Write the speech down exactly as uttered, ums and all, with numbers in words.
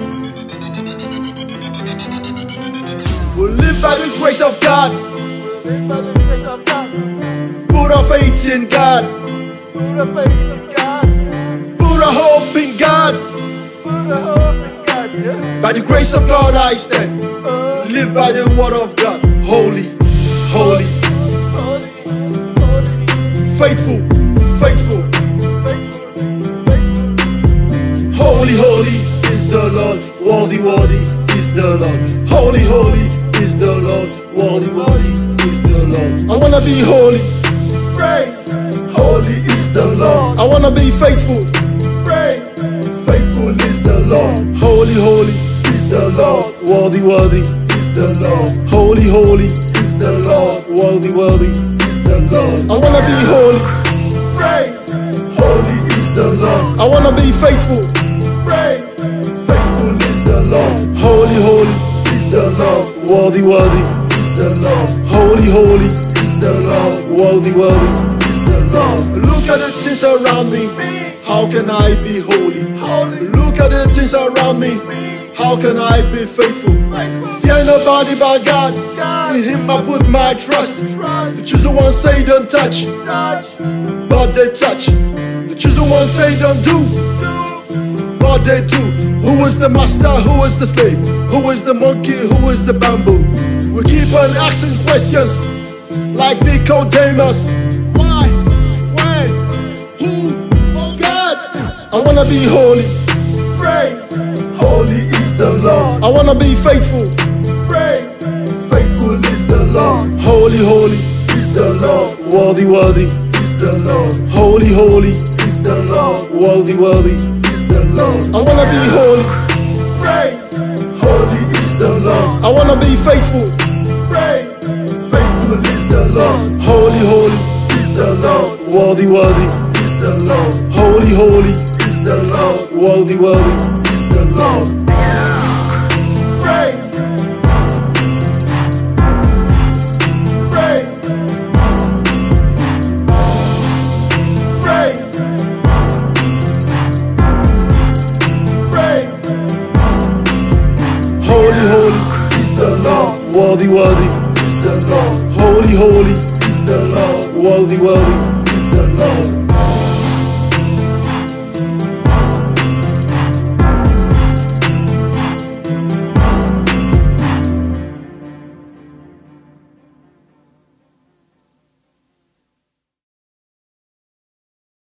We'll live by the grace of God. We'll live by the grace of God. Put our faith in God. Put our faith in God. Put our hope in God. Put our hope in God, yeah. By the grace of God I stand. Uh, Live by the word of God. Holy, holy, holy, holy, faithful, faithful. faithful, faithful. Holy, holy is the Lord. Worthy, worthy is the Lord. Holy, holy is the Lord. Worthy, worthy is the Lord. I wanna be holy. Pray, Holy is the Lord. I wanna be faithful. pray, Faithful is the Lord. Holy, holy is the Lord. Worthy, worthy is the Lord. Holy, holy is the Lord. Worthy, worthy is the Lord. I wanna be holy. pray, Holy is the Lord. I wanna be faithful. pray, Faithful is the Lord. Holy, holy is the Lord. Worthy, worthy is the Lord. Holy, holy is the Lord. Worthy, worthy is the Lord. Look at the things around me. How can I be holy? holy, Look at the things around me. How can I be faithful? faithful. Fear nobody but God. God. In Him I put my trust. Trust, The chosen ones say don't touch, touch, but they touch. The chosen ones say don't do, do, but they do. Who is the master? Who is the slave? Who is the monkey? Who is the bamboo? We keep on asking questions like Nicodemus. Why? When? Who? Oh God! I wanna be holy. pray, Holy is the Lord. I wanna be faithful. pray, Faithful is the Lord. Holy, holy is the Lord. Worthy, worthy is the Lord. Holy, holy is the Lord. Worthy, worthy is the Lord. I wanna be holy. pray, Holy is the Lord. I wanna be faithful. pray, Faithful is the Lord. Holy, holy is the Lord. Worthy, worthy is the Lord. Holy, holy is the Lord. Worthy, worthy is the Lord. pray, pray, pray, pray, Holy, holy is the Lord. Worthy, worthy is the Lord. Holy, holy is the Lord. Worthy, worthy